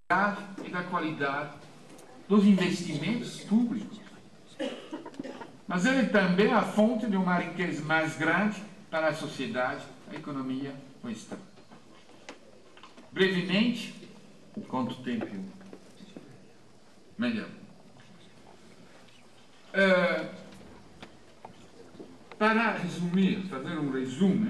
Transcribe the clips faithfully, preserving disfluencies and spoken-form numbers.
e da qualidade dos investimentos públicos. Mas ele também é a fonte de uma riqueza mais grande para a sociedade, a economia, o Estado. Brevemente, quanto tempo? Melhor. Uh, para resumir, fazer um resumo,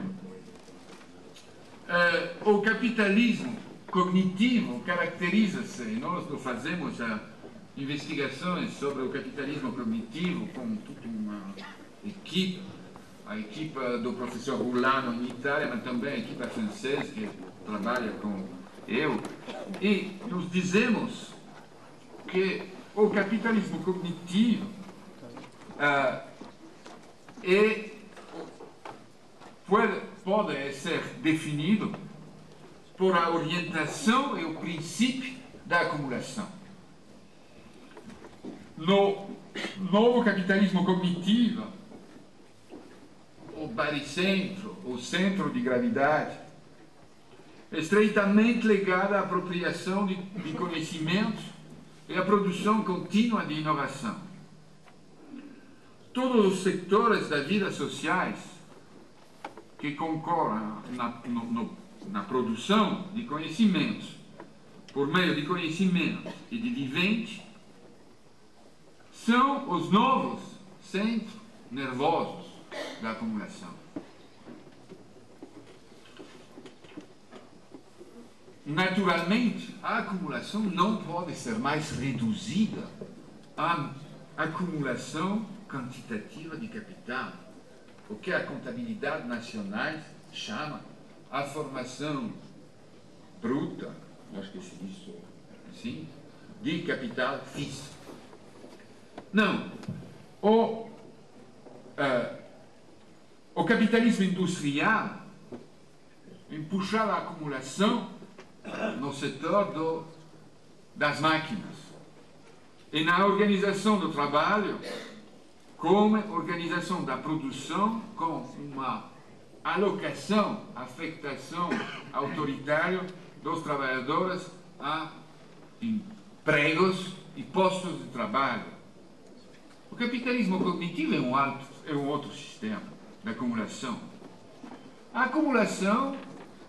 uh, o capitalismo cognitivo caracteriza-se, e nós lo fazemos a investigações sobre o capitalismo cognitivo com toda uma equipe, a equipe do professor Urlano em Itália, mas também a equipe francesa que trabalha com eu, e nos dizemos que o capitalismo cognitivo uh, é, pode, pode ser definido por a orientação e o princípio da acumulação. No novo capitalismo cognitivo, o baricentro, o centro de gravidade, é estreitamente ligado à apropriação de, de conhecimentos e à produção contínua de inovação. Todos os setores da vida sociais que concorrem na, no, no, na produção de conhecimentos, por meio de conhecimentos e de viventes, são os novos centros nervosos da acumulação. Naturalmente, a acumulação não pode ser mais reduzida à acumulação quantitativa de capital, o que a contabilidade nacional chama a formação bruta, acho que se diz assim, de capital físico. Não, o, uh, o capitalismo industrial empuxava a acumulação no setor do, das máquinas e na organização do trabalho como organização da produção com uma alocação, afetação autoritária dos trabalhadores a empregos e postos de trabalho. O capitalismo cognitivo é um, alto, é um outro sistema de acumulação. A acumulação,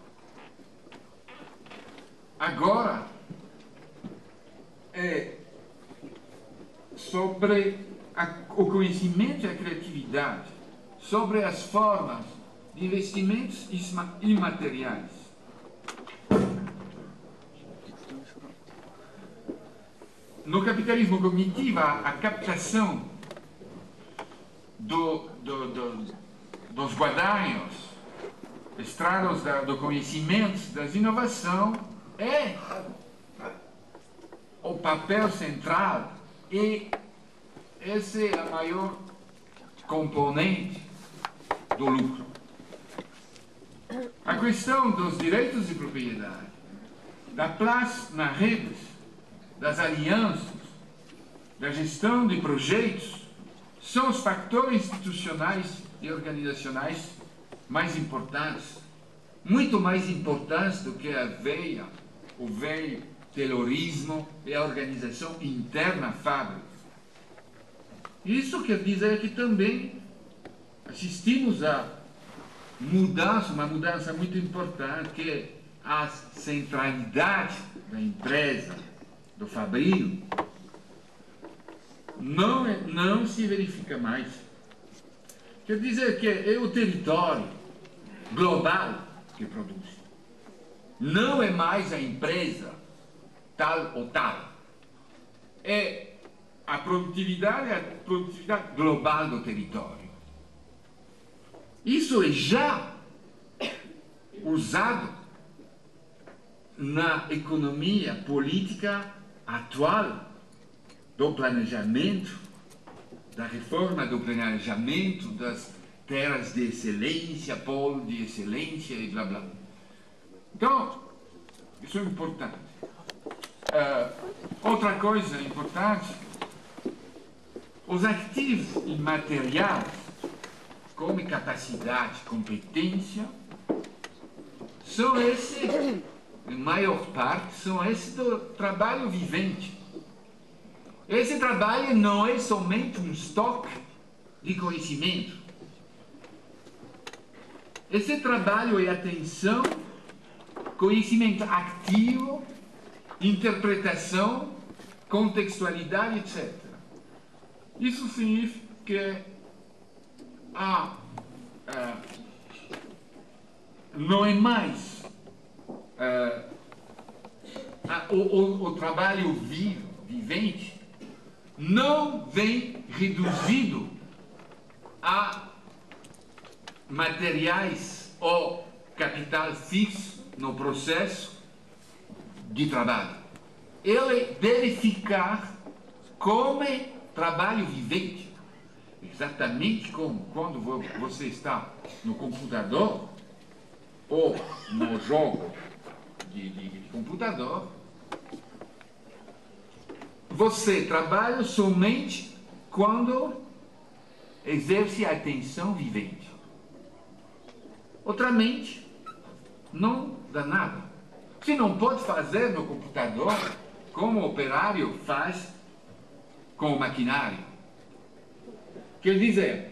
agora, é sobre a, o conhecimento e a criatividade, sobre as formas de investimentos imateriais. No capitalismo cognitivo, a captação do, do, do, dos guadagnos, estrados da, do conhecimento, das inovações, é o papel central e esse é o maior componente do lucro. A questão dos direitos de propriedade, da place na rede, das alianças, da gestão de projetos, são os fatores institucionais e organizacionais mais importantes, muito mais importantes do que a veia, o velho terrorismo e a organização interna fábrica. Isso quer dizer que também assistimos a mudança, uma mudança muito importante, que é a centralidade da empresa, do fabril, não, é, não se verifica mais. Quer dizer que é o território global que produz. Não é mais a empresa tal ou tal. É a produtividade, a produtividade global do território. Isso é já usado na economia política atual do planejamento, da reforma do planejamento das terras de excelência, polo de excelência e blá blá. Então, isso é importante. Uh, outra coisa importante, os ativos imateriais, como capacidade, competência, são esses em maior parte, são esse do trabalho vivente. Esse trabalho não é somente um estoque de conhecimento. Esse trabalho é atenção, conhecimento ativo, interpretação, contextualidade, etcétera. Isso significa que há, uh, não é mais uh, a, o, o, o trabalho vivo, vivente, não vem reduzido a materiais ou capital fixo no processo de trabalho. Ele deve ficar como trabalho vivente. Exatamente como quando você está no computador ou no jogo de, de, de computador, você trabalha somente quando exerce a atenção vivente. Outramente, não dá nada. Você não pode fazer no computador como o operário faz com o maquinário. Quer dizer,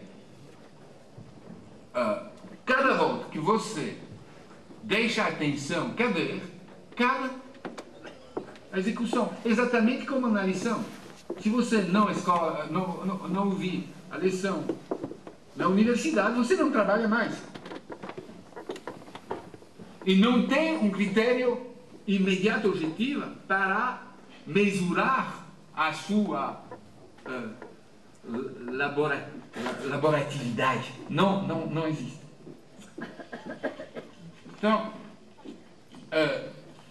uh, cada volta que você deixa a atenção caber, cada execução, exatamente como na lição. Se você não, escola, não, não, não ouvir a lição na universidade, você não trabalha mais. E não tem um critério imediato objetivo para mesurar a sua uh, labora, laboratividade. Não, não, não existe. Então, uh,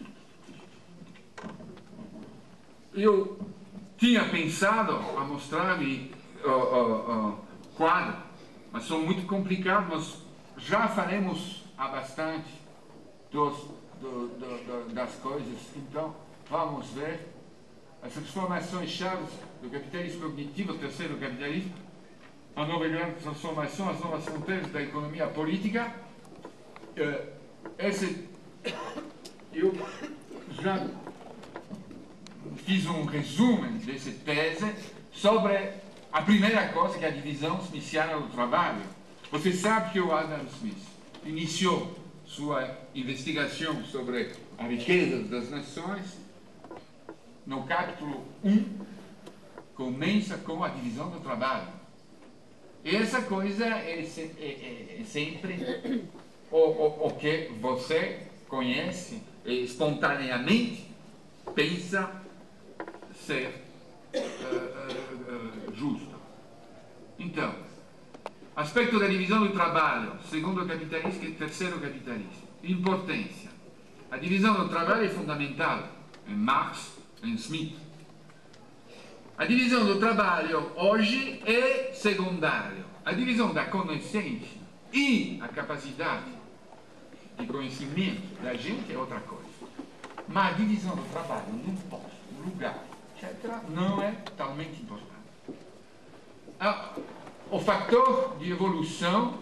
eu tinha pensado a mostrar-lhe o uh, uh, uh, quadro, mas são muito complicados, mas já faremos há bastante dos, do, do, do, das coisas. Então, vamos ver as transformações chaves do capitalismo cognitivo, o terceiro capitalismo, a nova grande transformação, as novas fronteiras da economia política. Uh, esse, eu já fiz um resumo dessa tese sobre a primeira coisa, que é a divisão smithsiana do trabalho. Você sabe que o Adam Smith iniciou sua investigação sobre a riqueza das nações no capítulo um, começa com a divisão do trabalho. E essa coisa é, é, é sempre o, o, o que você conhece e espontaneamente pensa ser uh, uh, uh, justo. Então, aspecto da divisão do trabalho, segundo capitalismo e terceiro capitalismo. Importância. A divisão do trabalho é fundamental em Marx, em Smith. A divisão do trabalho hoje é secundária. A divisão da consciência e a capacidade de conhecimento da gente é outra coisa. Mas a divisão do trabalho num posto, num lugar, etcétera, não é totalmente importante. Ah, o fator de evolução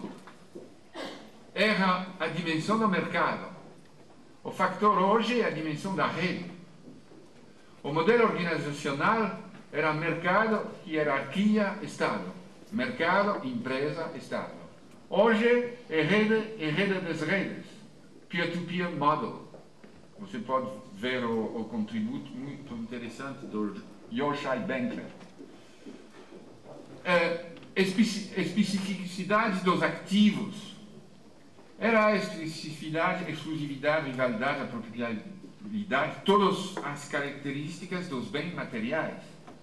era a dimensão do mercado. O fator hoje é a dimensão da rede. O modelo organizacional era mercado, hierarquia, Estado. Mercado, empresa, Estado. Hoje é rede e rede das redes. Peer-to-peer model. Você pode ver o, o contributo muito interessante do Yoshai Benkler. É, especificidades dos ativos. Era a especificidade, exclusividade, rivalidade, a propriedade, todas as características dos bens materiais.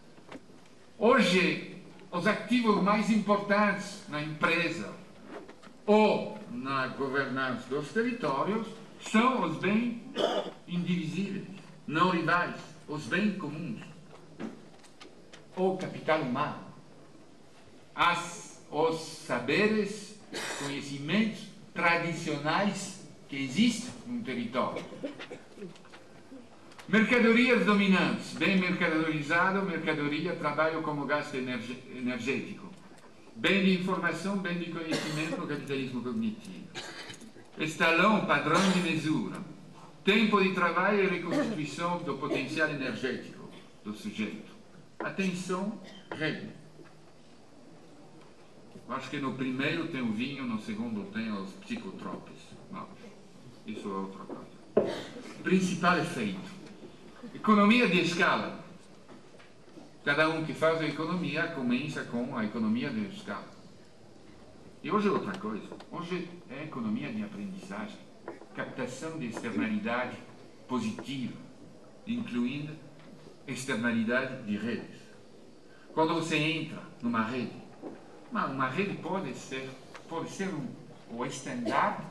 Hoje, os ativos mais importantes na empresa ou na governança dos territórios são os bens indivisíveis, não rivais, os bens comuns, o capital humano, as, os saberes, conhecimentos tradicionais que existem no território. Mercadorias dominantes, bem mercadorizado, mercadoria, trabalho como gasto energético. Bem de informação, bem de conhecimento no capitalismo cognitivo. Estalão, padrão de mesura. tempo de trabalho e reconstituição do potencial energético do sujeito. Atenção, rede. Acho que no primeiro tem o vinho, no segundo tem os psicotrópicos. Não, isso é outra coisa. Principal efeito: economia de escala. Cada um que faz a economia começa com a economia de escala. E hoje é outra coisa. Hoje é economia de aprendizagem, captação de externalidade positiva, incluindo externalidade de redes. Quando você entra numa rede, uma rede pode ser, pode ser um, o stand-up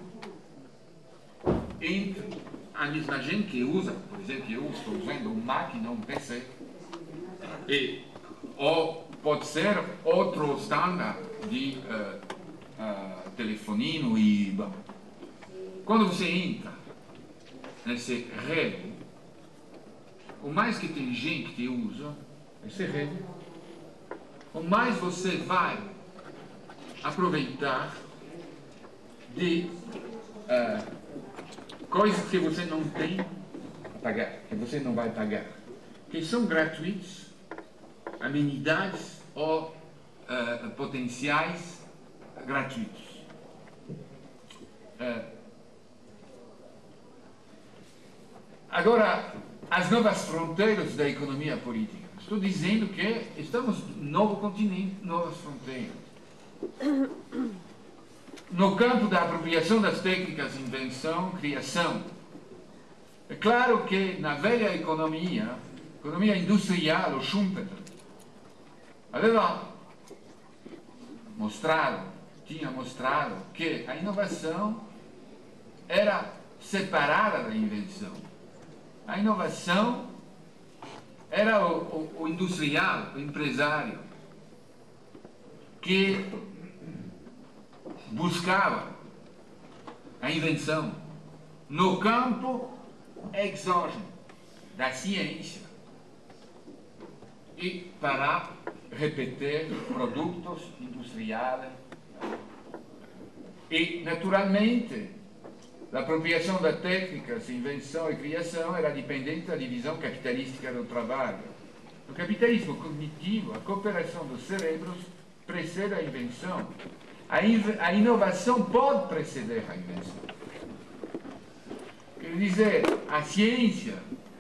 entre a mesma gente que usa, por exemplo, eu estou usando um Mac e não um P C, e, ou pode ser outro standard de uh, uh, telefonino e... Bom, quando você entra nessa rede, o mais que tem gente que usa essa rede, o mais você vai aproveitar de uh, coisas que você não tem a pagar, que você não vai pagar, que são gratuitos, amenidades ou uh, potenciais gratuitos. Uh, agora, as novas fronteiras da economia política. Estou dizendo que estamos num novo continente, novas fronteiras. No campo da apropriação das técnicas, invenção, criação. É claro que na velha economia, economia industrial, o Schumpeter, aveva mostrado, tinha mostrado que a inovação era separada da invenção. A inovação era o, o, o industrial, o empresário, que buscava a invenção no campo exógeno da ciência e para repetir produtos industriais. E, naturalmente, a apropriação das técnicas, invenção e criação era dependente da divisão capitalística do trabalho. No capitalismo cognitivo, a cooperação dos cérebros precede a invenção. A, in a inovação pode preceder a invenção. Quer dizer, a ciência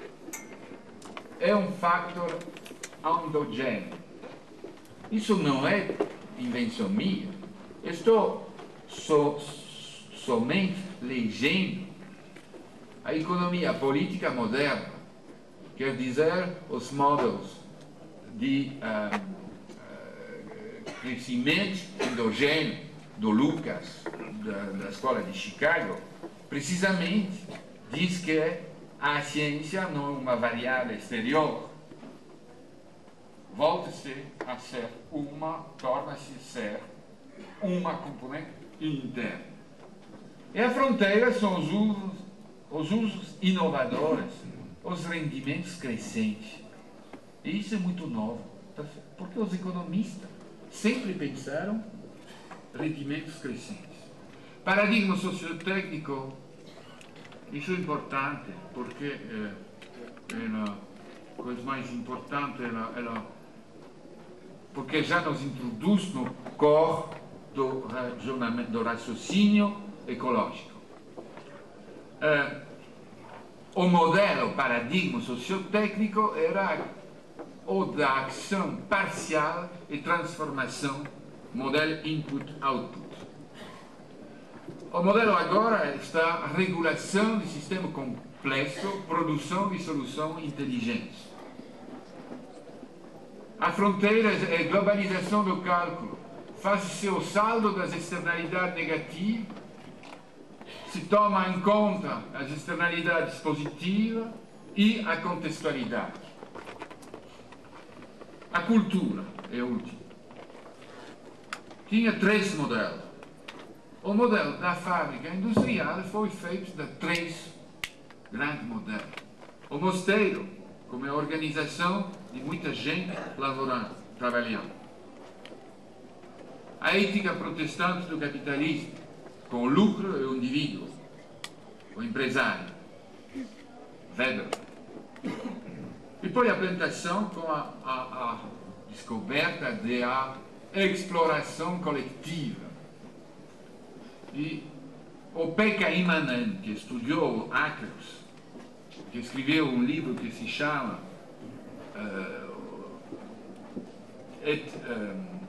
é um fator endogêneo. Isso não é invenção minha. Estou so, somente legendo a economia política moderna, quer dizer, os modelos de uh, uh, crescimento endogêneo do Lucas, da, da escola de Chicago, precisamente diz que a ciência não é uma variável exterior, volta-se a ser uma, torna-se a ser uma componente interna. E a fronteira são os usos, os usos inovadores, os rendimentos crescentes. E isso é muito novo, porque os economistas sempre pensaram rendimentos crescentes. Paradigma sociotécnico, isso é importante, porque é, é a coisa mais importante, ela, ela, porque já nos introduz no core do, do raciocínio ecológico. Uh, o modelo paradigma sociotécnico era o da ação parcial e transformação, modelo input-output. O modelo agora está a regulação de sistema complexo, produção de soluções inteligentes. A fronteira é a globalização do cálculo. Faz-se o saldo das externalidades negativas, se toma em conta as externalidades positivas e a contextualidade. A cultura é o último. Tinha três modelos. O modelo da fábrica industrial foi feito de três grandes modelos. O mosteiro, como a organização de muita gente lavorando, trabalhando. A ética protestante do capitalismo, com o lucro e o indivíduo, o empresário. Weber. E poi a plantação com a, a, a descoberta da exploração coletiva. E o Pekka Immonen, que estudou hackers, que escreveu um livro que se chama uh, et, um,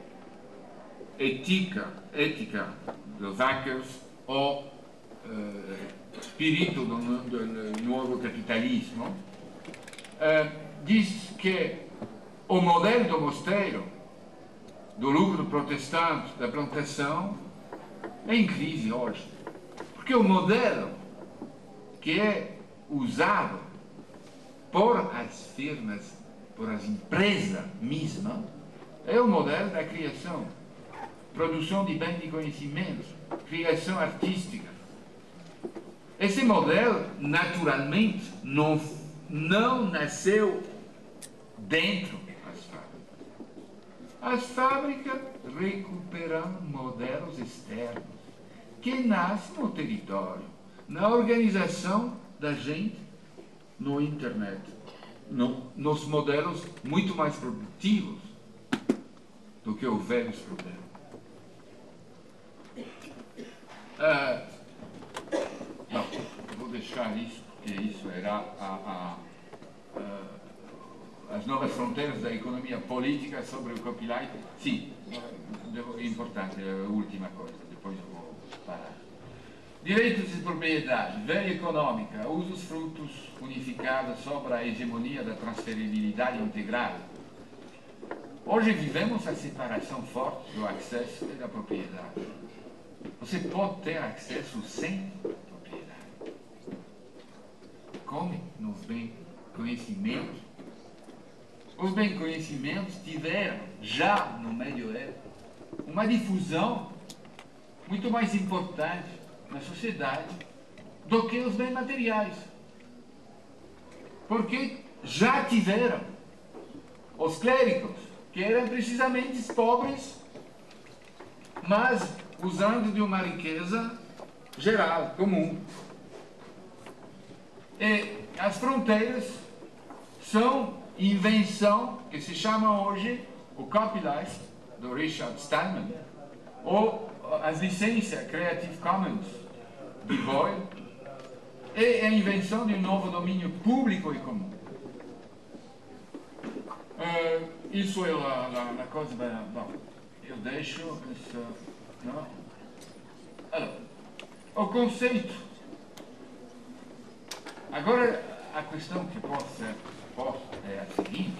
Ética, Ética dos Hackers ou uh, Espírito do, do Novo Capitalismo, uh, diz que o modelo do mosteiro, do lucro protestante, da plantação, é em crise hoje. Porque o modelo que é usado por as firmas, por as empresas mesmas, é o modelo da criação, produção de bens de conhecimento, criação artística. Esse modelo, naturalmente, não, não nasceu dentro das fábricas. As fábricas recuperam modelos externos que nascem no território, na organização da gente no internet, no, nos modelos muito mais produtivos do que os velhos modelos. Ah, não, eu vou deixar isso, porque isso era a, a, a, as novas fronteiras da economia política sobre o copyright. Sim, é importante, é a última coisa, depois eu vou parar. Direitos de propriedade, velha econômica, usos frutos unificados sobre a hegemonia da transferibilidade integrada. Hoje vivemos a separação forte do acesso e da propriedade. Você pode ter acesso sem propriedade. Como nos bens conhecimentos? Os bens conhecimentos tiveram, já no Medioevo, uma difusão muito mais importante na sociedade do que os bens materiais. Porque já tiveram os clérigos, que eram precisamente pobres, mas usando de uma riqueza geral, comum. E as fronteiras são invenção que se chama hoje o copyright, do Richard Stallman, ou as licenças Creative Commons de Boyle, e a invenção de um novo domínio público e comum. Uh, isso é a, a, a coisa. Bom, eu deixo essa. Não? Allora, o conceito. Agora, a questão que pode ser posta é a seguinte: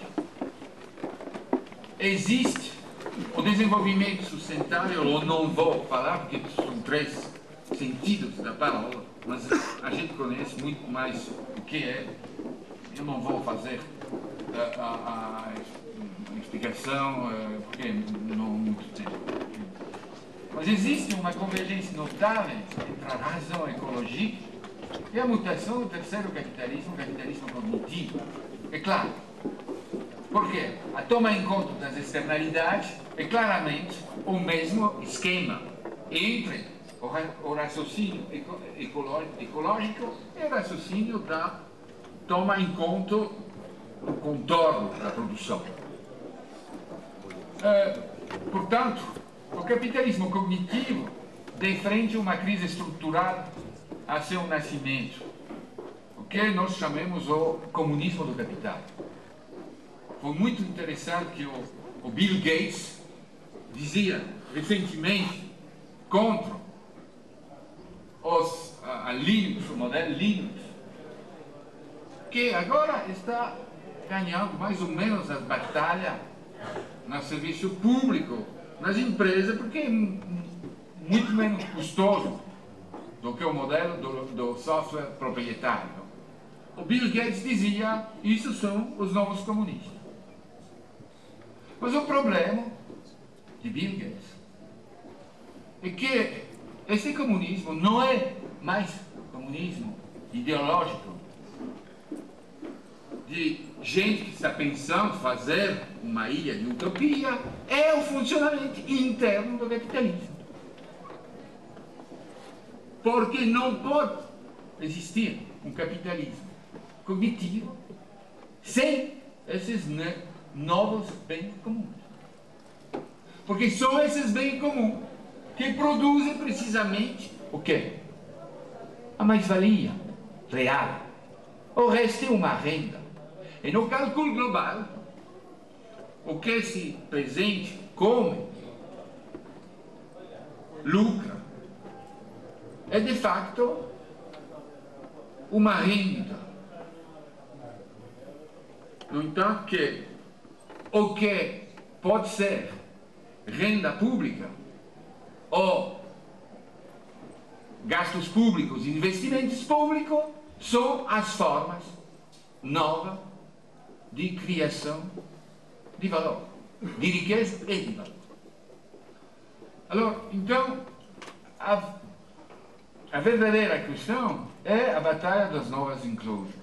existe o desenvolvimento sustentável, eu não vou falar porque são três sentidos da palavra, mas a gente conhece muito mais o que é. Eu não vou fazer a, a, a explicação porque não há muito tempo. Mas existe uma convergência notável entre a razão ecológica e a mutação do terceiro capitalismo, o capitalismo cognitivo. É claro, porque a toma em conta das externalidades é claramente o mesmo esquema entre o raciocínio ecológico e o raciocínio da toma em conta do contorno da produção. Uh, portanto, o capitalismo cognitivo defende uma crise estrutural a seu nascimento, o que nós chamamos o comunismo do capital. Foi muito interessante que o, o Bill Gates dizia recentemente contra os, a, a Linux, o modelo Linux, que agora está ganhando mais ou menos as batalhas no serviço público, nas empresas, porque é muito menos custoso do que o modelo do, do software proprietário. O Bill Gates dizia, isso são os novos comunistas. Mas o problema de Bill Gates é que esse comunismo não é mais comunismo ideológico de gente que está pensando fazer uma ilha de utopia, é o funcionamento interno do capitalismo. Porque não pode existir um capitalismo cognitivo sem esses novos bens comuns. Porque são esses bens comuns que produzem precisamente o quê? A mais-valia real. O resto é uma renda. E no cálculo global, o que esse presente come, lucra, é de facto uma renda. No entanto, que o que pode ser renda pública ou gastos públicos, investimentos públicos, são as formas novas de criação de valor, de riqueza e de valor. Allora, então, a, a verdadeira questão é a batalha das novas inclusões.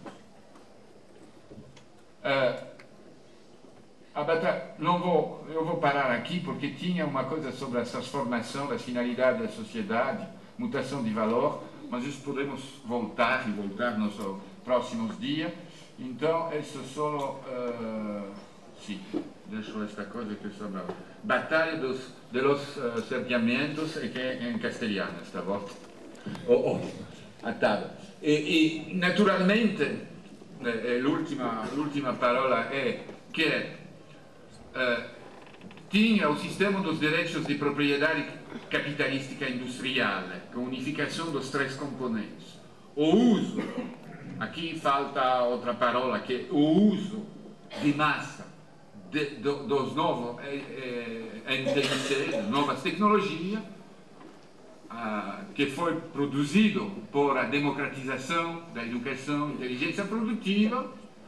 Uh, a batalha, não vou, eu vou parar aqui porque tinha uma coisa sobre a transformação da finalidade da sociedade, mutação de valor, mas isso podemos voltar e voltar nos próximos dias. Então, isso só... Uh, sim, deixo esta coisa que é sobre a batalha dos, de los uh, cercamientos, e que é em castelhano, esta volta. Oh, oh, atado. E, e, naturalmente, eh, l'ultima, l'ultima parola é que uh, tinha o sistema dos direitos de propriedade capitalística industrial, com unificação dos três componentes. O uso, aqui falta outra parola, que é o uso de massa de, do, dos novos N T I C, novas tecnologias, uh, que foi produzido por a democratização da educação, inteligência produtiva,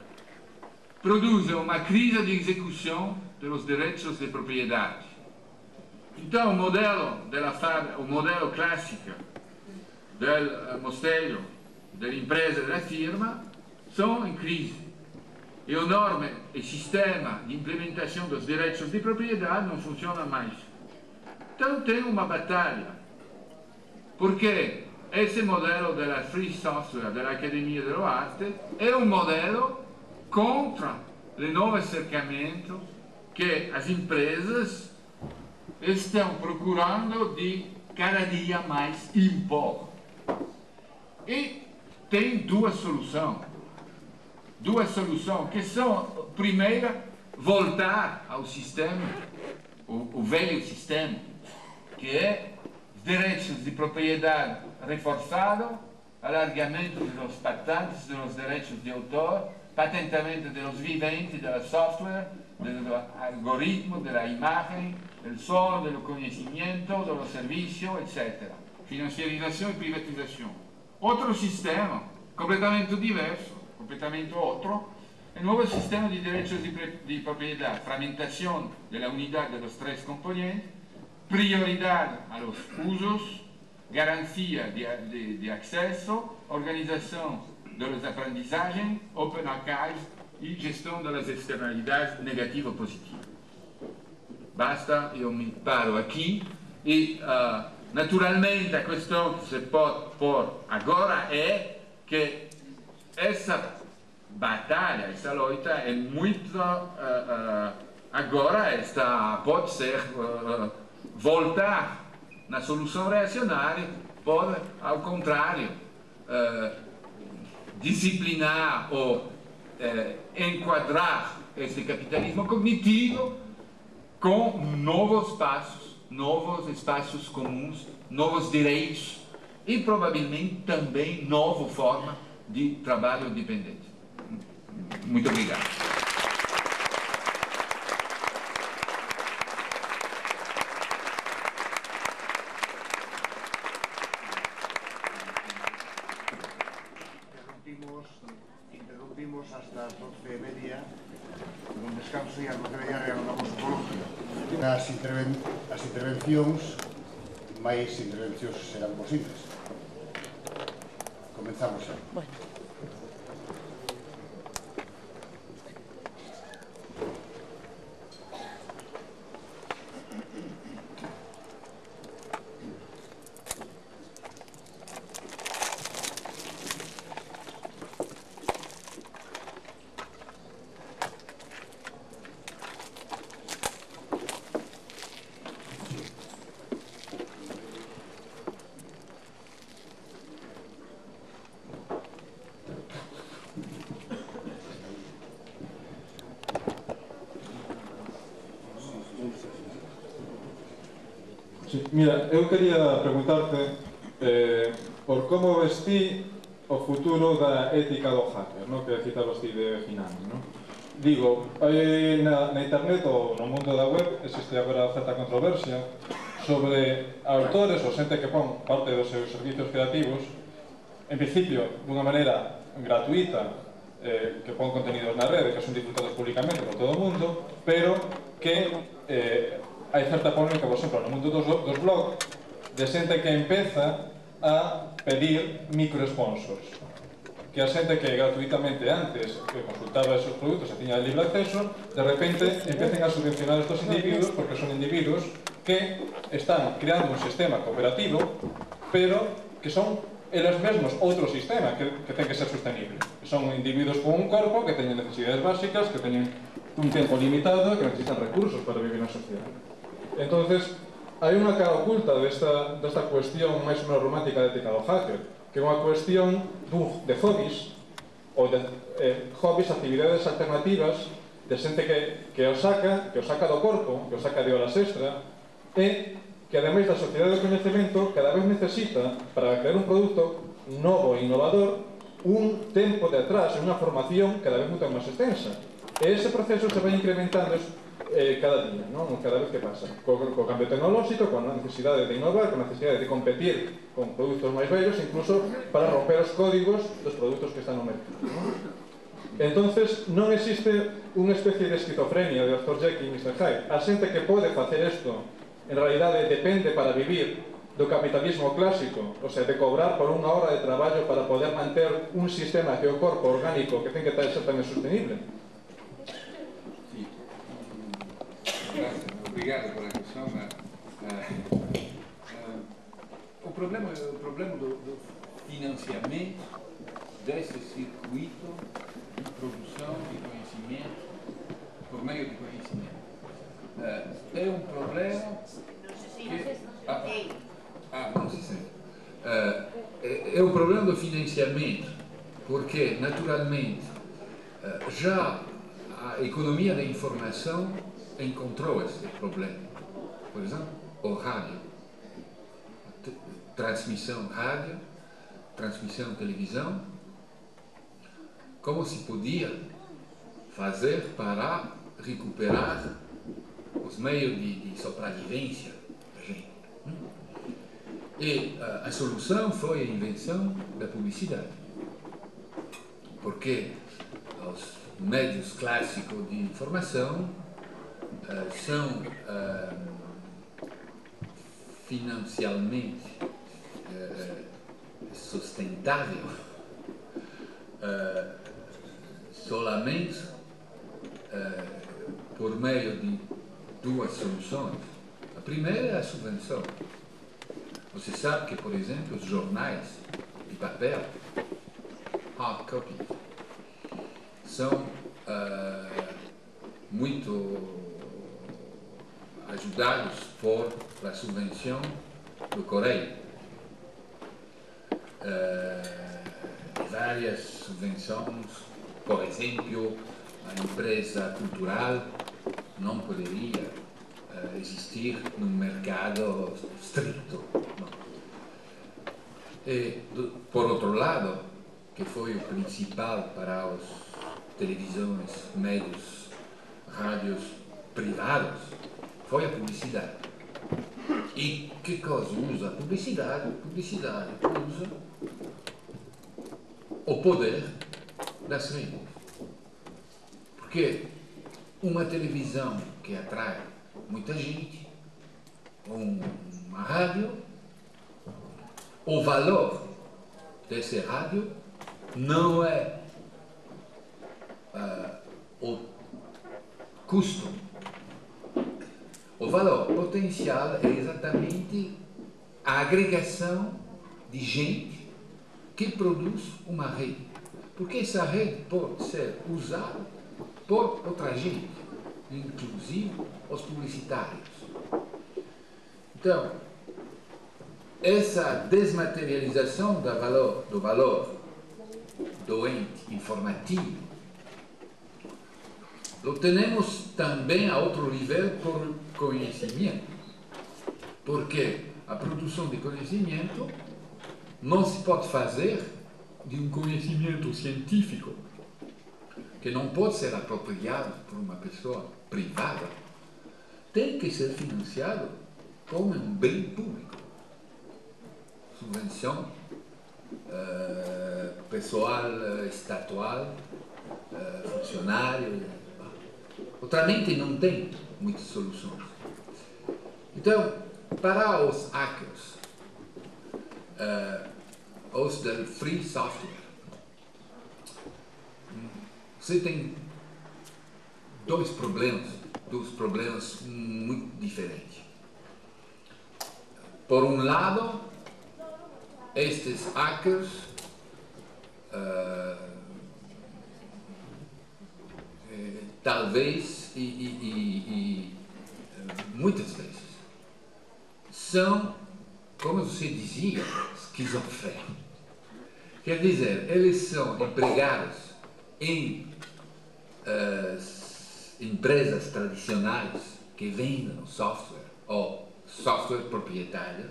produz uma crise de execução dos direitos de propriedade. Então, o modelo, della fab, o modelo clássico del mostello, dell'impresa e della firma, são em crise. E o norma e sistema de implementação dos direitos de propriedade não funciona mais. Então, tem uma batalha. Porque esse modelo da free software, da Academia delle Arti, é um modelo contra o novo cercamento que as empresas estão procurando de cada dia mais impor. E tem duas soluções. Duas soluções que são, primeira, voltar ao sistema, o, o velho sistema, que é direitos de propriedade reforçado, alargamento dos patentes, dos direitos de autor, patentamento dos viventes, do software, do algoritmo, da imagem, do som, do conhecimento, do serviço, etcétera. Financiarização e privatização. Outro sistema, completamente diverso, completamente outro, é o novo sistema de direitos de, de propriedade, fragmentação da unidade dos três componentes, prioridade aos usos, garantia de, de, de acesso, organização das aprendizagens, open archives e gestão das externalidades negativas ou positivas. Basta, eu me paro aqui e, uh, naturalmente, a questão que se pode pôr agora é que essa batalha, essa luta é muito, uh, uh, agora está, pode ser, uh, voltar na solução reacionária, pode, ao contrário, uh, disciplinar ou uh, enquadrar esse capitalismo cognitivo com novos passos, novos espaços comuns, novos direitos e provavelmente também nova forma de trabalho dependente. Muito obrigado. Interrumpimos, interrumpimos hasta as doce e media, un descanso e a doce e media reanudamos o coloquio. As, interven as intervencións, máis intervencións serán posibles. Comenzamos xa. Bueno. Sí, mira, eu quería preguntarte eh, por como ves ti o futuro da ética do hacker, no? Que citabas ti de Finami, no? Digo, hai na, na internet ou no mundo da web existe agora certa controversia sobre autores ou xente que pon parte dos seus servicios creativos en principio dunha maneira gratuita, eh, que pon contenidos na rede que son disfrutados públicamente por todo o mundo, pero que eh, hai certa polémica, por exemplo, no mundo dos, dos blogs, de xente que empeza a pedir microsponsors, que a xente que gratuitamente antes que consultaba esos produtos e tiña libre acceso, de repente empecen a subvencionar estos individuos porque son individuos que están creando un sistema cooperativo, pero que son eles mesmos outro sistema que, que ten que ser sostenible. Son individuos con un corpo que teñen necesidades básicas, que teñen un tempo limitado, que necesitan recursos para vivir na sociedade. Entonces, hai unha cara oculta desta, desta cuestión máis ou menos romántica de ética do hacker, que é unha cuestión de hobbies, ou de eh, hobbies, actividades alternativas, de xente que, que o saca, que o saca do corpo, que o saca de horas extra, e que ademais da sociedade do coñecemento cada vez necesita, para crear un produto novo e innovador, un tempo de atrás, unha formación cada vez moito máis extensa. E ese proceso se vai incrementando eh, cada día, non? Cada vez que pasa. Co, co cambio tecnolóxico, con a necesidade de innovar, con a necesidade de competir con produtos máis vellos, incluso para romper os códigos dos produtos que están no mercado, non? Entonces, non existe unha especie de esquizofrenia de doctor Jekyll e mister Hyde. A xente que pode facer isto en realidade depende para vivir do capitalismo clásico, o sea, de cobrar por unha hora de traballo para poder manter un sistema que é o corpo orgánico que ten que ser tamén sostenible. Sí. Gracias, obrigado por a questão. Uh, uh, o problema, o problema do, do financiamento desse circuito de produção de conhecimento por meio de conhecimento. Uh, é um problema que... Ah, ah, não se sente. Uh, é, é o problema do financiamento, porque, naturalmente, uh, já a economia da informação encontrou esse problema. Por exemplo, o rádio. Transmissão rádio, transmissão televisão. Como se podia fazer para recuperar os meios de, de sobrevivência da gente. E a, a solução foi a invenção da publicidade. Porque os meios clássicos de informação uh, são uh, financialmente uh, sustentáveis uh, solamente uh, por meio de duas soluções. A primeira é a subvenção. Você sabe que, por exemplo, os jornais de papel, hard copy, são uh, muito ajudados por a subvenção do Correio. Uh, várias subvenções, por exemplo, a empresa cultural não poderia uh, existir num mercado estrito. Não. E, do, por outro lado, que foi o principal para as televisões, meios, rádios privados, foi a publicidade. E que coisa usa a publicidade? A publicidade usa o poder das redes. Porque uma televisão que atrai muita gente, uma rádio, o valor desse rádio não é uh, o custo. O valor potencial é exatamente a agregação de gente que produz uma rede. Porque essa rede pode ser usada por outra gente, inclusive os publicitários. Então, essa desmaterialização do valor, do valor do ente informativo, o temos também a outro nível por conhecimento. porque a produção de conhecimento não se pode fazer de um conhecimento científico que não pode ser apropriado por uma pessoa privada, tem que ser financiado como um bem público. Subvenção uh, pessoal, uh, estatual, uh, funcionário. Outramente não tem muitas soluções. Então, para os hackers, uh, os do free software, você tem dois problemas, dois problemas muito diferentes. Por um lado, estes hackers uh, eh, talvez e, e, e, e muitas vezes são, como você dizia, esquizofrênicos. Quer dizer, eles são empregados em uh, empresas tradicionais que vendem software ou software proprietários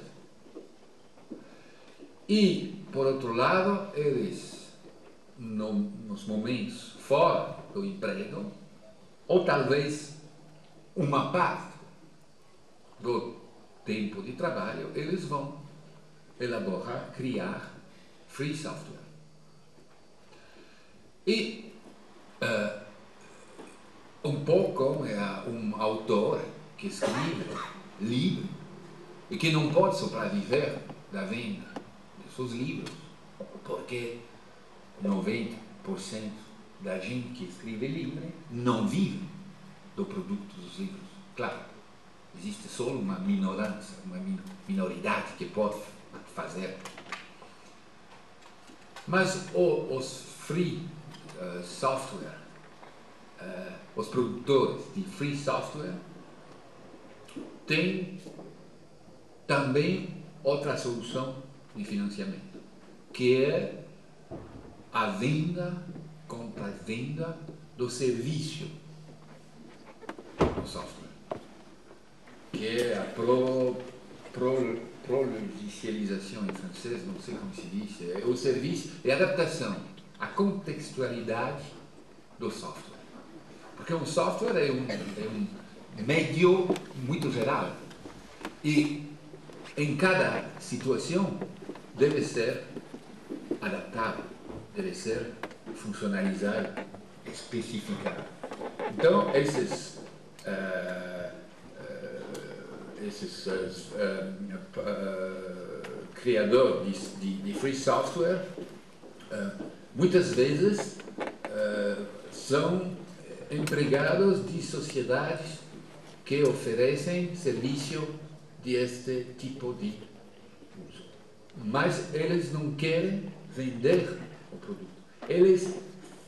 e, por outro lado, eles, no, nos momentos fora do emprego, ou talvez uma parte do tempo de trabalho, eles vão elaborar, criar free software. E uh, um pouco como é um autor que escreve livro e que não pode sobreviver da venda de seus livros, porque noventa por cento da gente que escreve livro não vive do produto dos livros. Claro, existe só uma minorança, uma minoridade que pode fazer. Mas o, os free uh, software, uh, os produtores de free software têm também outra solução de financiamento, que é a venda, compra-venda do serviço do software, que é a pro, pro, prologicialização em francês, não sei como se diz, é o serviço, é a adaptação, a contextualidade do software. Porque um software é um, é um médio muito geral e em cada situação deve ser adaptado, deve ser funcionalizado, especificado. Então, esses, uh, uh, esses uh, uh, uh, criadores de, de, de free software uh, muitas vezes uh, são empregados de sociedades que oferecem serviço deste tipo de uso. Mas eles não querem vender o produto. Eles, uh,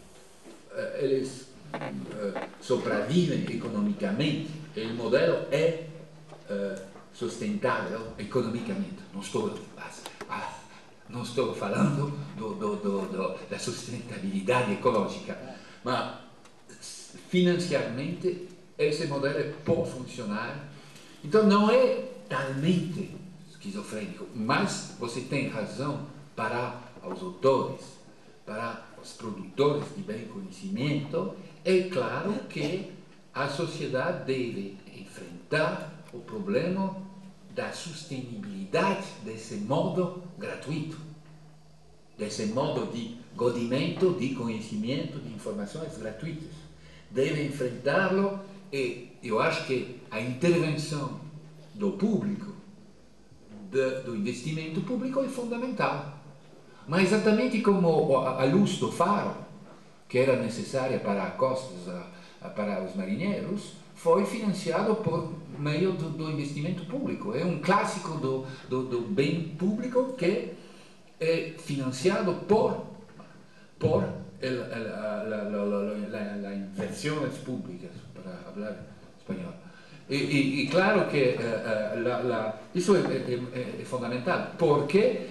eles uh, sobrevivem economicamente. E o modelo é uh, sustentável economicamente. Não estou, ah, não estou falando do, do, do, do, da sustentabilidade ecológica, mas financiarmente esse modelo pode funcionar. Então não é talmente esquizofrênico, mas você tem razão para os autores, para os produtores de bem conhecimento. É claro que a sociedade deve enfrentar o problema da sustentabilidade desse modo gratuito, desse modo de godimento de conhecimento, de informações gratuitas. Deve enfrentá-lo e eu acho que a intervenção do público, de, do investimento público é fundamental. Mas exatamente como a, a luz do faro, que era necessária para costas, a, a, para os marinheiros, foi financiado por meio do, do investimento público. É um clássico do, do, do bem público que é financiado por, por el, el, las inversiones públicas, para falar espanhol. E, e, e claro que uh, la, la, isso é, é, é fundamental, porque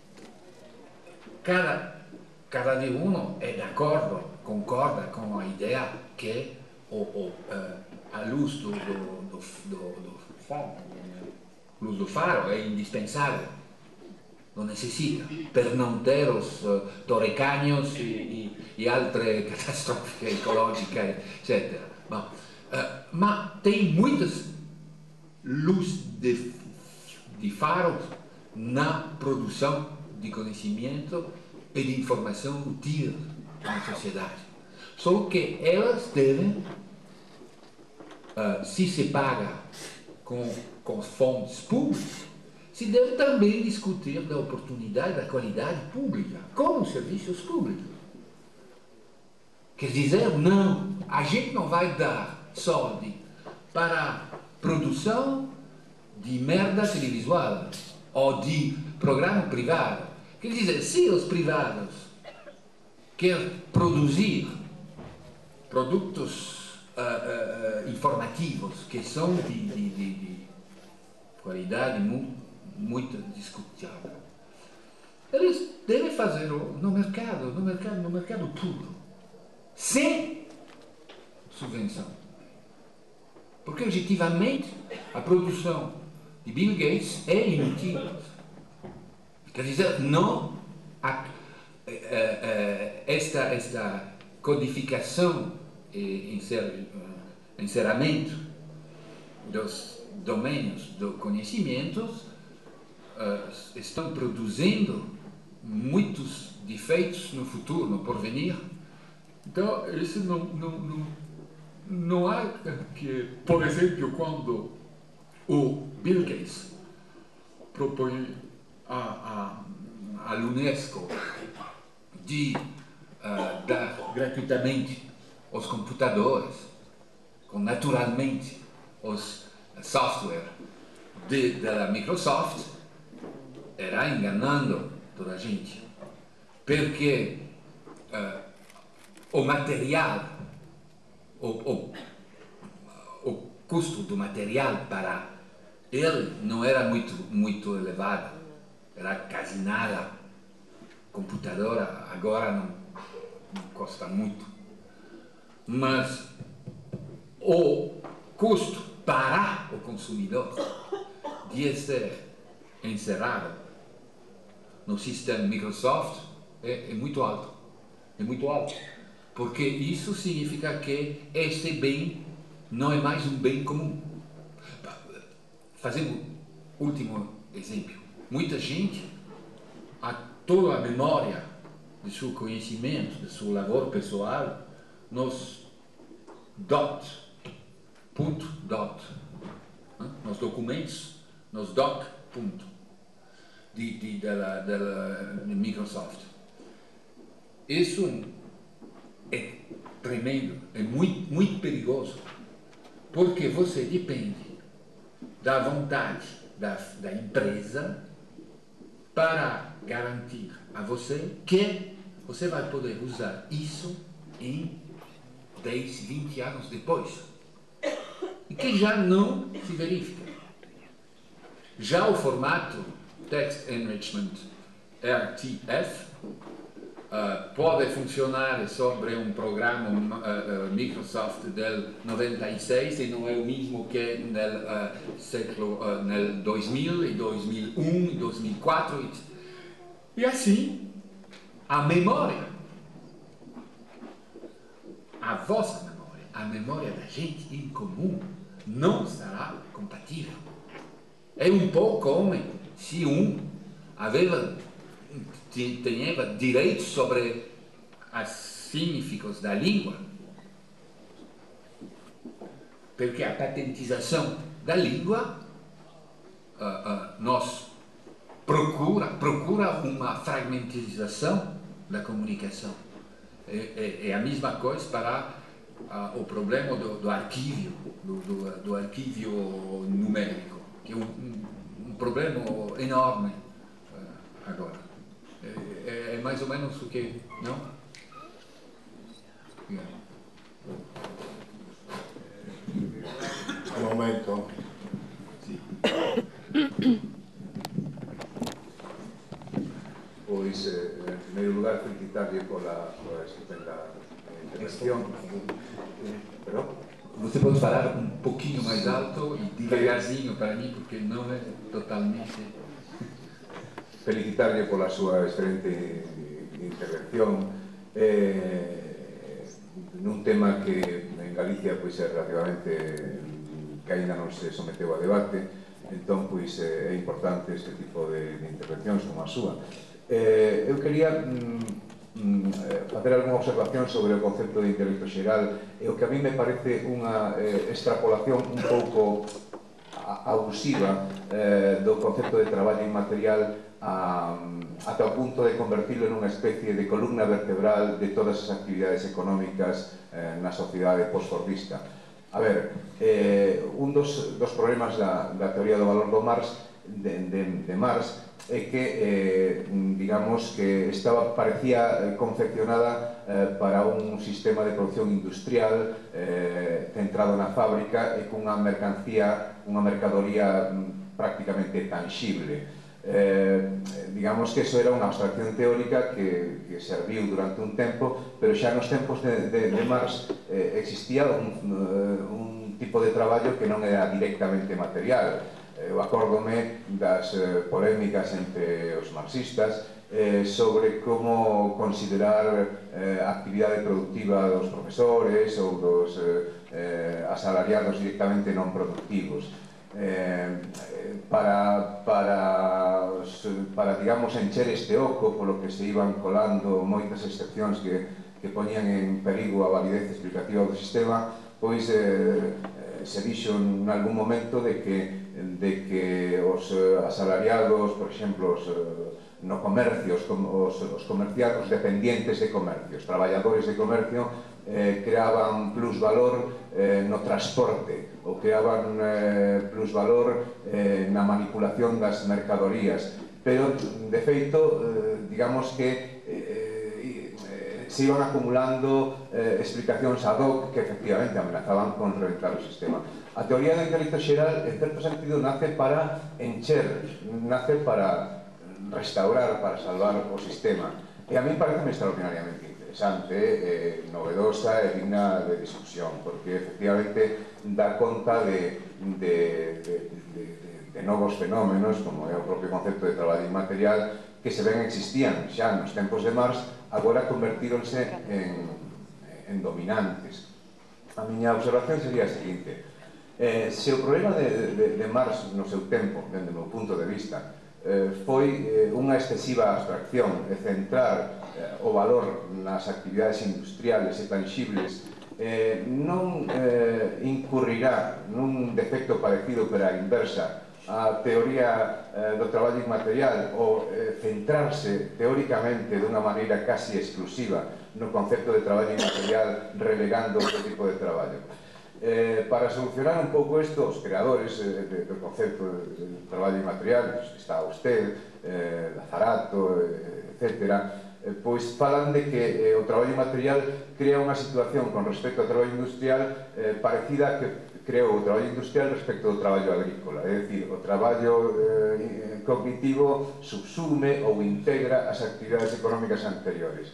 cada, cada de um é de acordo, concorda com a ideia que o, o, uh, a luz do, do, do, do, do faro, l'uso do faro è indispensabile, lo necessita per non ter os uh, torrecagnos e, e, e altre catastrofe ecologiche, eccetera. Ma, uh, ma tem muitas luz de, de faros na produção de conhecimento e de informação útil na sociedade. Só que elas devem, uh, se se paga com, com fontes públicas, se deve também discutir da oportunidade, da qualidade pública, como serviços públicos. Quer dizer, não, a gente não vai dar só de, para produção de merda televisual ou de programa privado. Quer dizer, se os privados querem produzir produtos uh, uh, informativos que são de, de, de, de qualidade muito, muito discutível, eles devem fazer no mercado, no mercado, no mercado puro, sem subvenção. Porque, objetivamente, a produção de Bill Gates é inútil. Quer dizer, não há, é, é, esta, esta codificação e encer, encerramento dos domínios do conhecimento uh, estão produzindo muitos defeitos no futuro, no porvenir. Então, isso não, não, não, não há que, por exemplo, quando o Bill Gates propõe a, a, a Unesco de uh, dar gratuitamente os computadores, com naturalmente os software de, da Microsoft, era enganando toda a gente, porque uh, o material, o, o, o custo do material para ele não era muito, muito elevado, era quase nada. Computador agora não, não custa muito, mas o custo para o consumidor de ser encerrado no sistema Microsoft é, é muito alto, é muito alto, porque isso significa que este bem não é mais um bem comum. Fazendo um último exemplo, muita gente, a toda a memória do seu conhecimento, do seu labor pessoal, nos dot, ponto, dot, né? Nos documentos, nos doc, ponto, de, de, da, da, de Microsoft. Isso é tremendo, é muito, muito perigoso, porque você depende da vontade da, da empresa para garantir a você que você vai poder usar isso em dez, vinte anos depois, e que já não se verifica. Já o formato Text Enrichment R T F uh, pode funcionar sobre um programa uh, uh, Microsoft del noventa e seis e não é o mesmo que no uh, século uh, no dois mil, e dois mil e um, e dois mil e quatro, e, e assim a memória, a vossa memória, a memória da gente em comum não será compatível. É um pouco como se um aveva, tinha direitos sobre os significados da língua, porque a patentização da língua uh, uh, nos procura, procura uma fragmentização da comunicação. É, é, é a mesma coisa para uh, o problema do, do arquivo, do, do, do arquivo numérico, que é um, um, um problema enorme uh, agora. É, é mais ou menos o que, não? Yeah. Un momento. Sì. Pues, eh, en primer lugar, felicitarle por la, por la estupenda intervención. ¿Perdón? Você pode falar um pouquinho mais alto e devagarzinho para mim, porque não é totalmente... Felicitarle pola súa excelente intervención. Eh, nun tema que en Galicia pois, é relativamente que ainda non se someteu a debate, entón pois, é importante este tipo de, de intervencións como a súa. Eh, eu quería mm, facer algunha observación sobre o concepto de intelecto xeral e o que a mí me parece unha eh, extrapolación un pouco abusiva eh, do concepto de traballo inmaterial a, ata o punto de convertirlo nunha especie de columna vertebral de todas as actividades económicas eh, na sociedade postfordista. A ver, eh, un dos, dos problemas da, da teoría do valor do Marx, de, de, de Marx é que, eh, digamos, que estaba, parecía confeccionada eh, para un sistema de producción industrial eh, centrado na fábrica e cunha mercancía, unha mercadoría prácticamente tangible. Eh, digamos que eso era unha abstracción teórica que, que serviu durante un tempo, pero xa nos tempos de, de, de Marx eh, existía un, un tipo de traballo que non era directamente material. Eu acórdome das eh, polémicas entre os marxistas eh, sobre como considerar eh, a actividade productiva dos profesores ou dos eh, asalariados directamente non productivos. Eh, para, para, para, digamos, encher este oco polo que se iban colando moitas excepcións que, que poñían en perigo a validez explicativa do sistema, pois eh, se dixo en algún momento de que, de que os asalariados, por exemplo, os, no comercio, os, os, os comerciados, os dependientes de comercio, os traballadores de comercio, eh, creaban plusvalor eh, no transporte ou creaban eh, plusvalor eh, na manipulación das mercadorías, pero de feito, eh, digamos que eh, eh, se iban acumulando eh, explicacións ad hoc que efectivamente amenazaban con reventar o sistema. A teoría do intelecto xeral, en certo sentido, nace para encher, nace para restaurar, para salvar o sistema, e a mí parece extraordinariamente interesante, eh, novedosa e digna de discusión, porque efectivamente dá conta de, de, de, de, de, de novos fenómenos, como é o propio concepto de traballo inmaterial, que se ven existían xa nos tempos de Marx, agora convertíronse en, en dominantes. A miña observación sería a seguinte: eh, se o problema de, de, de Marx no seu tempo, dende o meu punto de vista, eh, foi eh, unha excesiva abstracción de centrar o valor nas actividades industriales e tangibles, eh, non eh, incurrirá nun defecto parecido pero a inversa a teoría eh, do traballo inmaterial ou eh, centrarse teóricamente dunha maneira casi exclusiva no concepto de traballo inmaterial, relegando outro tipo de traballo. Eh, para solucionar un pouco isto, os creadores eh, de, do concepto de, de traballo inmaterial, está usted, eh, Lazarato, eh, etcétera, pois falan de que eh, o traballo material crea unha situación con respecto ao traballo industrial eh, parecida a que creou o traballo industrial respecto ao traballo agrícola, é dicir, o traballo eh, cognitivo subsume ou integra as actividades económicas anteriores.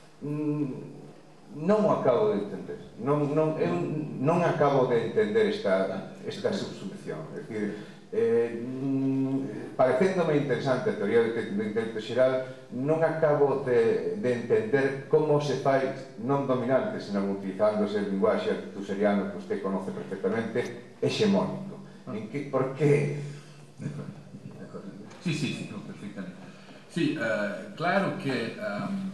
Mm, non o acabo de entender, non, non, eu non acabo de entender esta, esta subsumción, é dicir, Eh, parecéndome interesante a teoría do intelecto xeral, non acabo de, de entender como se fai non dominante, senón utilizándose el linguaxe altuseriano que usted conoce perfectamente, hexemónico. En que, por qué? Sí, sí, sí, no, perfectamente. Sí, uh, claro que um,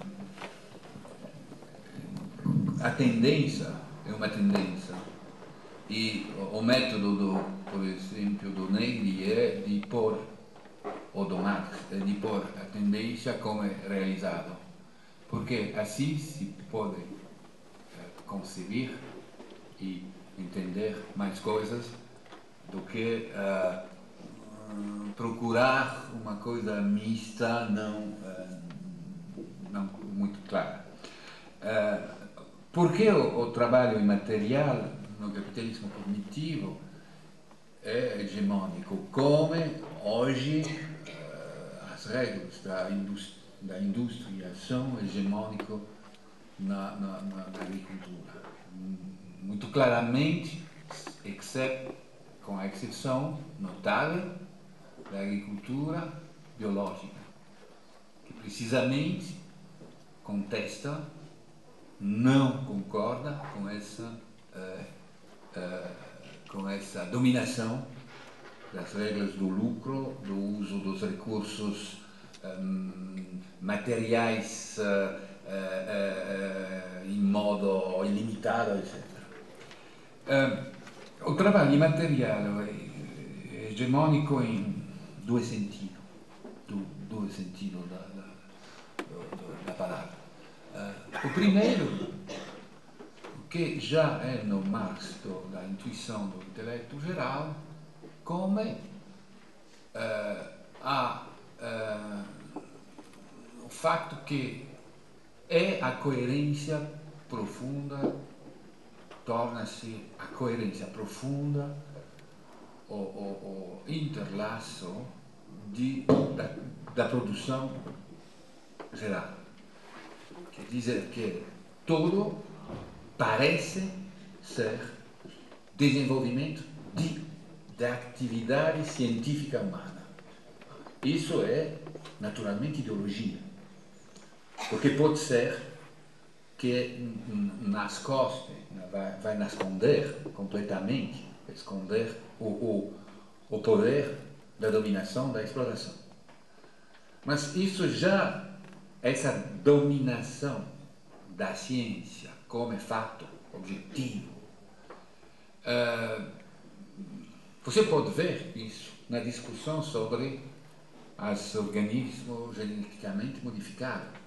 a tendência é uma tendência e o método do, por exemplo, do Negri é de pôr, ou do Marx, é de pôr a tendência como é realizado, porque assim se pode uh, conceber e entender mais coisas do que uh, um, procurar uma coisa mista, não, uh, não muito clara. Uh, porque o, o trabalho imaterial no capitalismo cognitivo é hegemônico, como hoje uh, as regras da, indústria, da indústria são hegemônicas na, na, na agricultura. Muito claramente except, com a exceção notável da agricultura biológica, que precisamente contesta, não concorda com essa, uh, uh, com essa dominação das regras do lucro, do uso dos recursos um, materiais uh, uh, uh, em modo ilimitado, etcétera. Uh, o trabalho material é hegemônico em dois sentidos, do, dois sentidos da, da, da palavra. Uh, o primeiro, que já é no Marx do, da intuição do intelecto geral, como uh, há uh, o facto que é a coerência profunda, torna-se a coerência profunda, o, o, o interlaço de, da, da produção geral. Quer dizer que tudo parece ser desenvolvimento de, da atividade científica humana. Isso é, naturalmente, ideologia. Porque pode ser que nascoste, vai, vai nasconder completamente, esconder o, o, o poder da dominação, da exploração. Mas isso já, essa dominação da ciência como fato objetivo, uh, você pode ver isso na discussão sobre os organismos geneticamente modificados.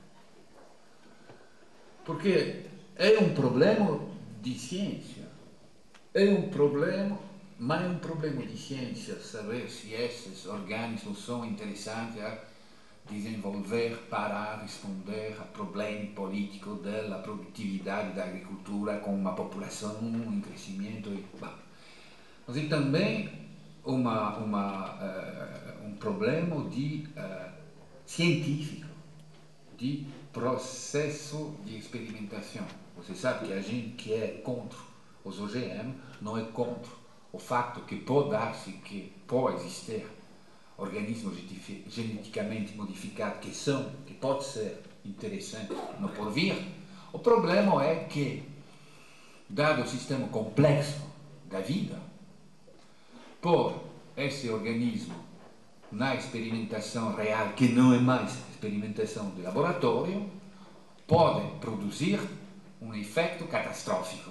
Porque é um problema de ciência, é um problema, mas é um problema de ciência saber se esses organismos são interessantes a desenvolver para responder a problema político da produtividade da agricultura com uma população em crescimento. E, mas é também uma, uma, uh, um problema de, uh, científico, de processo de experimentação. Você sabe que a gente que é contra os O G M não é contra o facto que pode dar-se, que pode existir organismos geneticamente modificados que são, que pode ser interessante no porvir. O problema é que, dado o sistema complexo da vida, por esse organismo na experimentação real, que não é mais experimentação de laboratório, pode produzir um efeito catastrófico.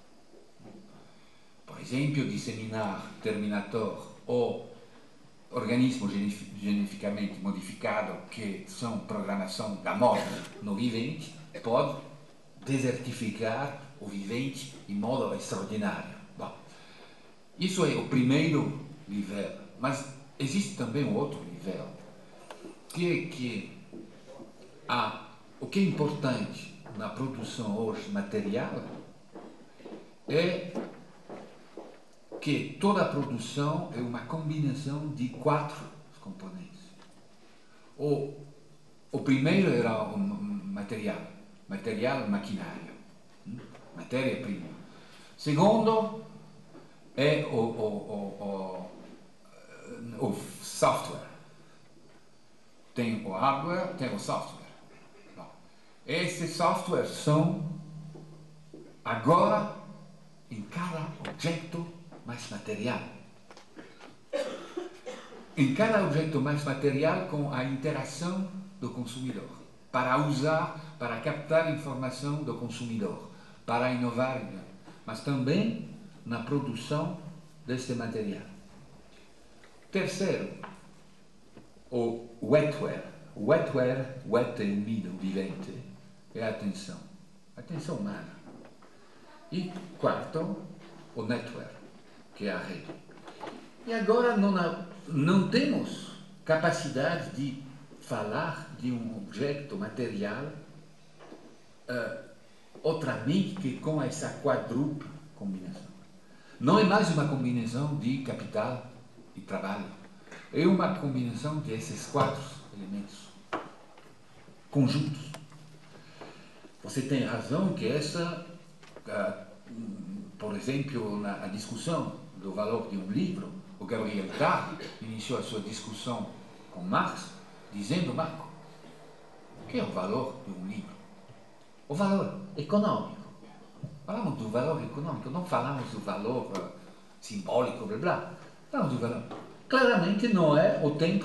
Por exemplo, disseminar Terminator ou organismos geneticamente modificados que são programação da morte no vivente, pode desertificar o vivente de modo extraordinário. Bom, isso é o primeiro nível, mas existe também um outro nível, que é que há, o que é importante na produção hoje material é que toda a produção é uma combinação de quatro componentes. O, o primeiro era o material, material maquinário, matéria-prima. Segundo é o, o, o, o, o software. Tem o hardware, tem o software. Bom, esses softwares são agora em cada objeto mais material. Em cada objeto mais material com a interação do consumidor, para usar, para captar informação do consumidor, para inovar, mas também na produção deste material. Terceiro, o wetware. O wetware, wet é úmido, vivente, é a atenção, a atenção humana. E quarto, o netware, que é a rede. E agora não, não temos capacidade de falar de um objeto material uh, outramente que com essa quadrupla combinação. Não é mais uma combinação de capital e trabalho, é uma combinação desses quatro elementos conjuntos. Você tem razão que essa uh, por exemplo, na discussão do valor de um livro, o Gabriel Tarde iniciou a sua discussão com Marx, dizendo, Marco, o que é o valor de um livro? O valor econômico. Falamos do valor econômico, não falamos do valor uh, simbólico, blá blá. Falamos do valor. Claramente não é o tempo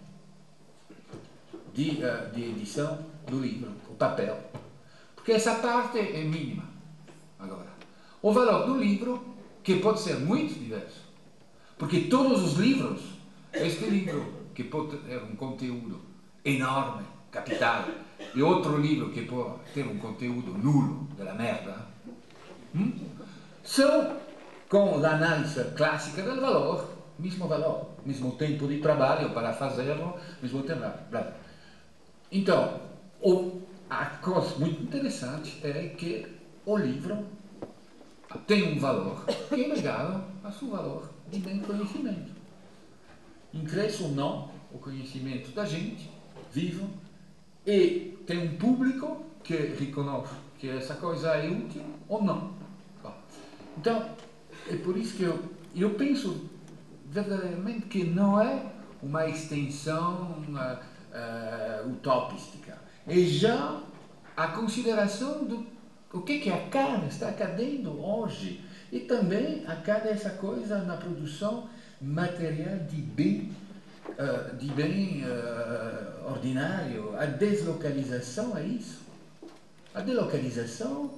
de, uh, de edição do livro, o papel. Porque essa parte é mínima. Agora, o valor do livro, que pode ser muito diverso. Porque todos os livros, este livro, que pode ter um conteúdo enorme, capital, e outro livro que pode ter um conteúdo nulo, da merda, hum? são, com a análise clássica do valor, mesmo valor, mesmo tempo de trabalho para fazê-lo, mesmo tempo. Blá. Então, o, a coisa muito interessante é que o livro tem um valor que é ligado ao seu valor de bem conhecimento. Incresce ou não o conhecimento da gente, vivo, e tem um público que reconhece que essa coisa é útil ou não. Bom, então, é por isso que eu, eu penso verdadeiramente que não é uma extensão uh, uh, utópica, é já a consideração do o que, que a carne está cadendo hoje e também a cada essa coisa na produção material de bem, uh, de bem uh, ordinário, a deslocalização é isso. A deslocalização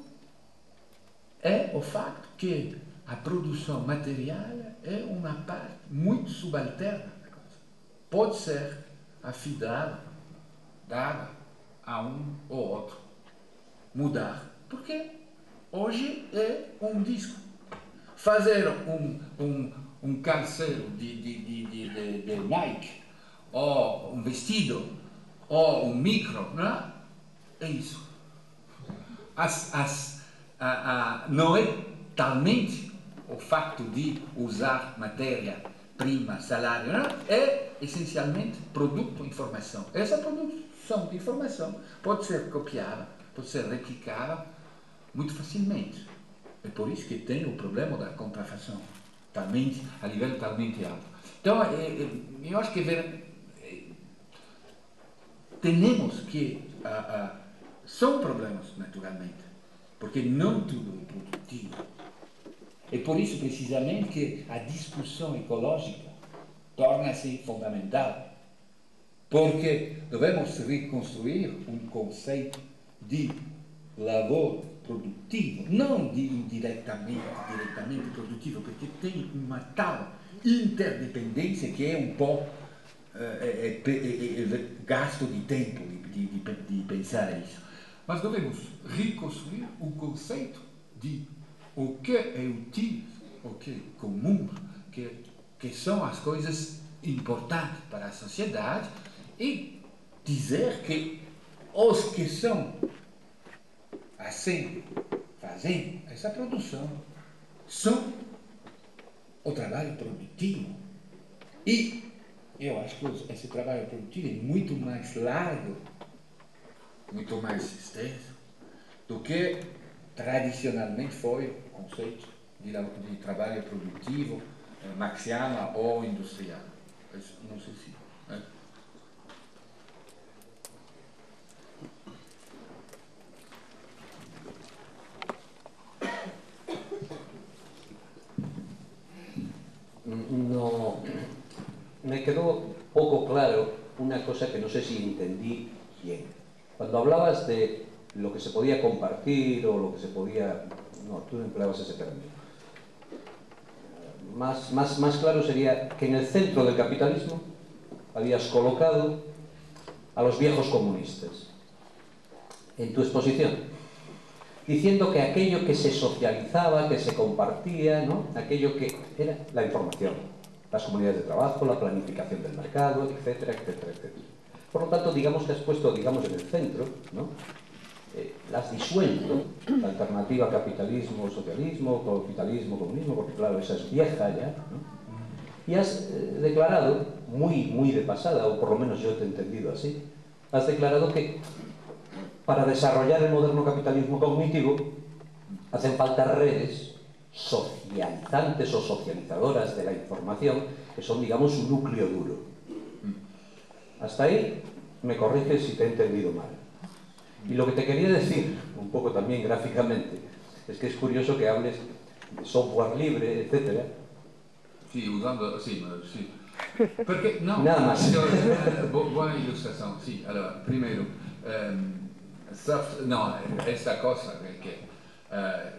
é o facto que a produção material é uma parte muito subalterna da coisa. Pode ser afidada, dada a um ou outro. Mudar. Porque hoje é um disco. Fazer um, um, um calceiro de, de, de, de, de Nike, ou um vestido, ou um micro, não é? É isso. As, as, a, a, não é talmente o facto de usar matéria-prima, salário, não é? É essencialmente produto, informação. Essa produção de informação pode ser copiada, pode ser replicada muito facilmente. É por isso que tem o problema da contrafação, talmente, a nível talmente alto. Então, é, é, eu acho que ver, é, temos que... A, a, são problemas, naturalmente, porque não tudo é produtivo. É por isso, precisamente, que a discussão ecológica torna-se fundamental. Porque devemos reconstruir um conceito de labor produtivo, não de indiretamente, diretamente produtivo, porque tem uma tal interdependência que é um pouco uh, é, é, é, é, gasto de tempo de, de, de pensar isso. Mas devemos reconstruir o conceito de o que é útil, o que é comum, que, que são as coisas importantes para a sociedade e dizer que os que são assim, fazendo essa produção, são o trabalho produtivo. E eu acho que esse trabalho produtivo é muito mais largo, muito mais extenso, do que tradicionalmente foi o conceito de, de trabalho produtivo eh, marxiano ou industrial. Isso, não sei se... Né? No, me quedó poco claro una cosa que no sé si entendí bien. Cuando hablabas de lo que se podía compartir o lo que se podía... No, tú no empleabas ese término. Más, más, más claro sería que en el centro del capitalismo habías colocado a los viejos comunistas en tu exposición, diciendo que aquello que se socializaba, que se compartía, ¿no? Aquello que era la información, las comunidades de trabajo, la planificación del mercado, etcétera, etcétera, etcétera. Por lo tanto, digamos que has puesto, digamos, en el centro, ¿no? Eh, has disuelto la alternativa capitalismo, socialismo, capitalismo, comunismo, porque claro, esa es vieja ya, ¿no? Y has eh, declarado, muy, muy de pasada, o por lo menos yo te he entendido así, has declarado que para desarrollar el moderno capitalismo cognitivo hacen falta redes socializantes o socializadoras de la información, que son, digamos, su núcleo duro. Hasta ahí me corriges si te he entendido mal. Y lo que te quería decir, un poco también gráficamente, es que es curioso que hables de software libre, etcétera. Sí, usando, sí, sí. Porque, no, Nada más. Yo, buena ilustración, sí. Allora, primero, um, soft, no, esta cosa que, que uh,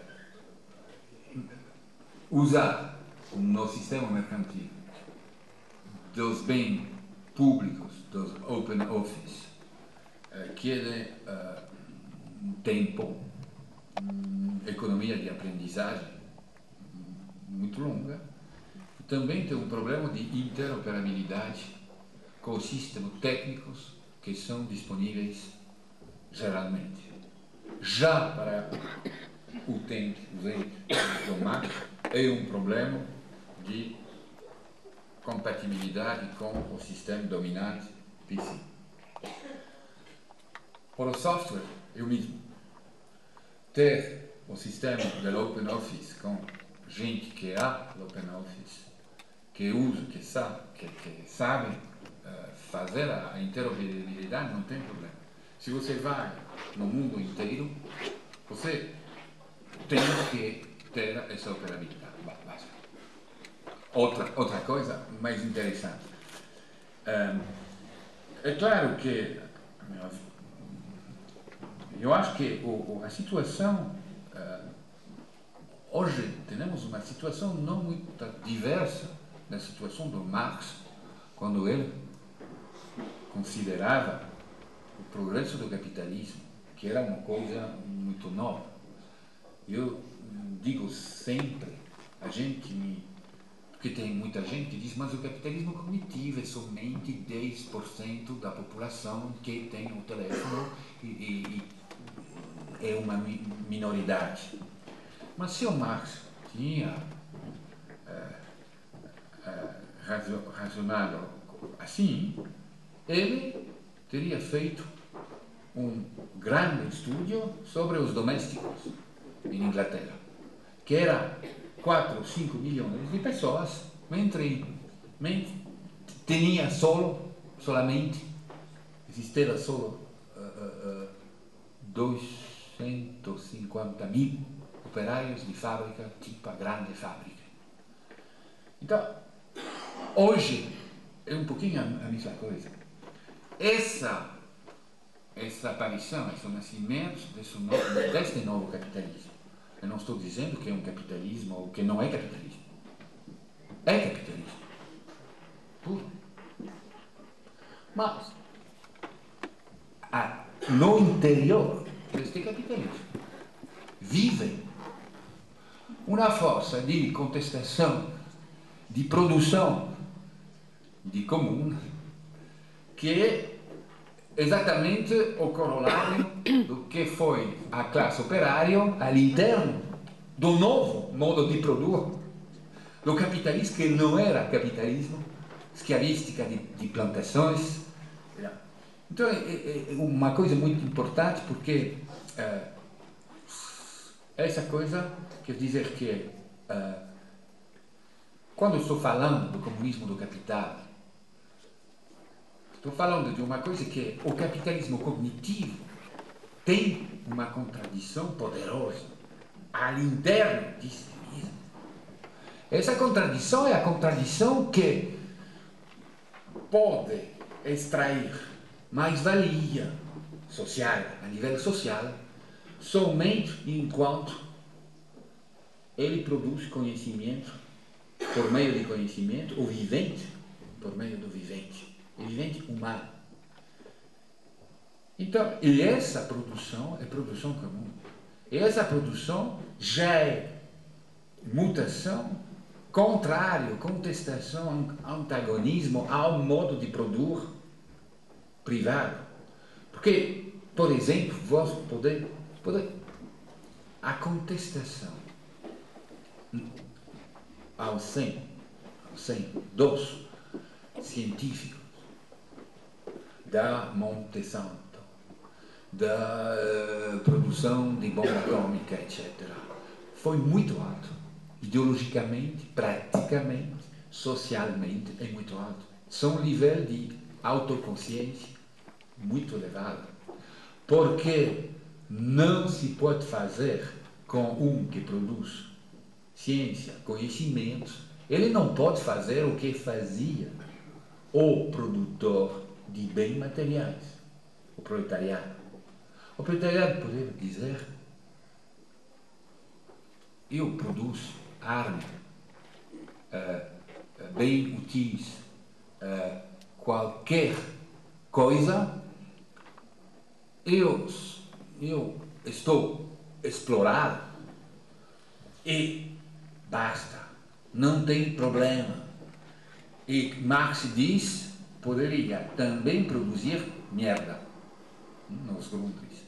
usar no sistema mercantil dos bens públicos, dos open office, uh, quiere uh, um tempo, um, economia de aprendizagem muito longa. Também tem um problema de interoperabilidade com os sistemas técnicos que são disponíveis geralmente. Já para o tempo do Mac é um problema de compatibilidade com o sistema dominante P C. Para o software, eu mesmo. Ter o sistema do OpenOffice com gente que há no OpenOffice, que usa, que sabe, que, que sabe uh, fazer a, a interoperabilidade, não tem problema. Se você vai no mundo inteiro, você tem que ter essa operabilidade. Outra, outra coisa mais interessante. Um, é claro que eu acho que o, a situação, uh, hoje temos uma situação não muito diversa da situação do Marx, quando ele considerava o progresso do capitalismo, que era uma coisa muito nova. Eu digo sempre, a gente me... porque tem muita gente que diz, mas o capitalismo cognitivo é somente dez por cento da população que tem o telefone e, e, e é uma minoridade. Mas se o Marx tinha razonado assim, ele teria feito um grande estudo sobre os domésticos em Inglaterra, que era quatro, cinco milhões de pessoas, mentre, mentre tinha solo, solamente, existia solo uh, uh, uh, duzentos e cinquenta mil operários de fábrica, tipo a grande fábrica. Então, hoje é um pouquinho a, a mesma coisa. Essa, essa aparição, esse nascimento desse novo, deste novo capitalismo. Eu não estou dizendo que é um capitalismo ou que não é capitalismo. É capitalismo. Puro. Mas, a, no interior deste capitalismo, vive uma força de contestação, de produção de comum, que é exatamente o corolário do que foi a classe operária all'interno do novo modo de produzir, do capitalismo que não era capitalismo, escravística de, de plantações. Então é, é uma coisa muito importante, porque uh, essa coisa quer dizer que uh, quando estou falando do comunismo do capital, estou falando de uma coisa que o capitalismo cognitivo tem uma contradição poderosa all'interno de si mesmo. Essa contradição é a contradição que pode extrair mais-valia social, a nível social, somente enquanto ele produz conhecimento por meio de conhecimento, o vivente por meio do vivente, o vivente humano. Então, e essa produção é produção comum. E essa produção já é mutação, contrário, contestação, antagonismo ao modo de produzir privado. Porque, por exemplo, vós poder, poder a contestação ao sem, ao sem dos científicos da Monte Santo, da uh, produção de bomba atômica, etcétera, foi muito alto. ideologicamente, praticamente, socialmente é muito alto. São um nível de autoconsciência muito elevado. Porque não se pode fazer com um que produz ciência, conhecimento, ele não pode fazer o que fazia o produtor de bens materiais, o proletariado. O proletariado poderia dizer: eu produzo armas, uh, bem úteis, uh, qualquer coisa, eu, eu estou explorado e basta, não tem problema. E Marx diz, poderia também produzir merda nos grupos.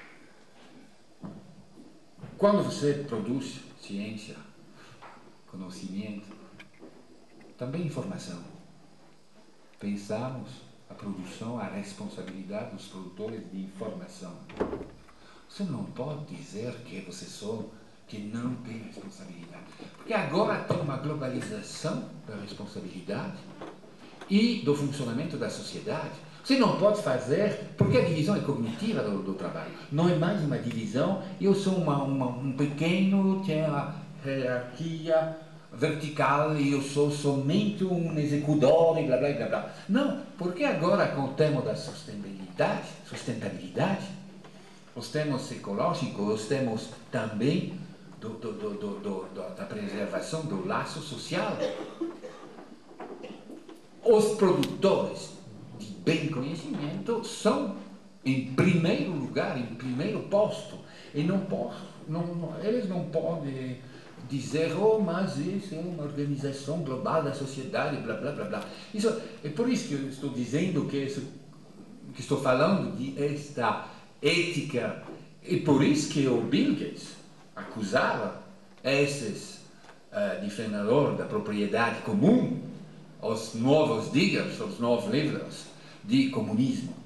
Quando você produz ciência, conhecimento, também informação, pensamos a produção, a responsabilidade dos produtores de informação. Você não pode dizer que você só que não tem responsabilidade. Porque agora tem uma globalização da responsabilidade e do funcionamento da sociedade. Você não pode fazer, porque a divisão é cognitiva do, do trabalho. Não é mais uma divisão, eu sou uma, uma, um pequeno, tenho a hierarquia vertical e eu sou somente um executador e blá blá blá blá. Não, porque agora com o tema da sustentabilidade, sustentabilidade, os temas ecológicos, os temas também do, do, do, do, do, da preservação do laço social. Os produtores de bem conhecimento são em primeiro lugar, em primeiro posto, e não posso, não, não, eles não podem dizer, oh, mas isso é uma organização global da sociedade, blá blá blá blá. Isso, é por isso que eu estou dizendo que, isso, que estou falando de esta ética, e por isso que o Bill Gates acusava esses uh, defensores da propriedade comum, os novos diggers, os novos livros de comunismo.